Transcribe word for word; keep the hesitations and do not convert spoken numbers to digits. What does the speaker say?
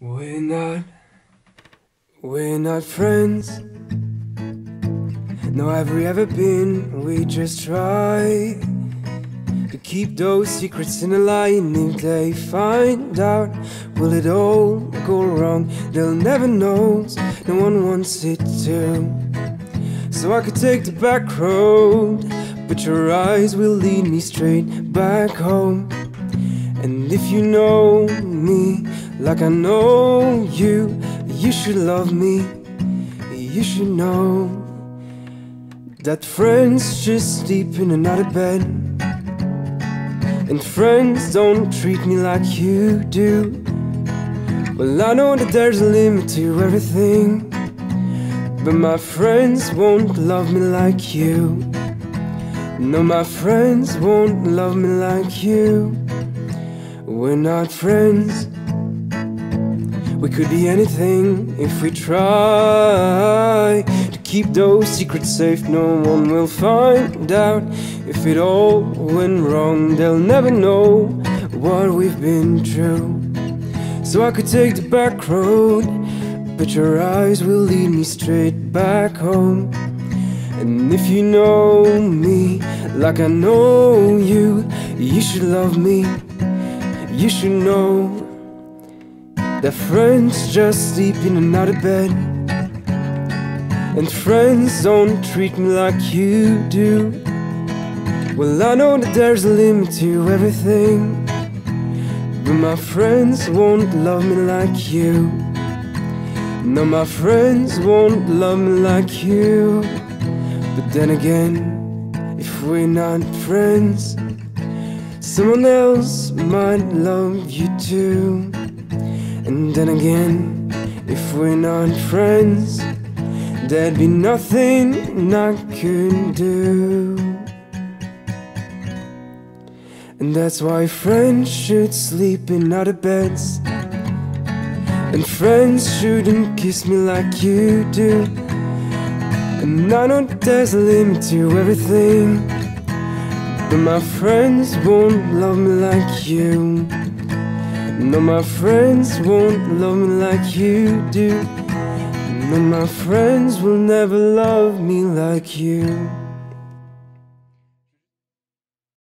We're not, we're not friends. No, have we ever been? We just try to keep those secrets in a lie. And if they find out, will it all go wrong? They'll never know, no one wants it to. So I could take the back road, but your eyes will lead me straight back home. And if you know me like I know you, you should love me. You should know that friends just sleep in another bed, and friends don't treat me like you do. Well, I know that there's a limit to everything, but my friends won't love me like you. No, my friends won't love me like you. We're not friends. We could be anything if we try to keep those secrets safe. No one will find out. If it all went wrong, they'll never know what we've been through. So I could take the back road, but your eyes will lead me straight back home. And if you know me like I know you, you should love me. You should know that friends just sleep in another bed, and friends don't treat me like you do. Well, I know that there's a limit to everything, but my friends won't love me like you. No, my friends won't love me like you. But then again, if we're not friends, someone else might love you too. And then again, if we're not friends, there'd be nothing I could do. And that's why friends should sleep in other beds, and friends shouldn't kiss me like you do. And I know that there's a limit to everything, but my friends won't love me like you. No, my friends won't love me like you do. No, my friends will never love me like you.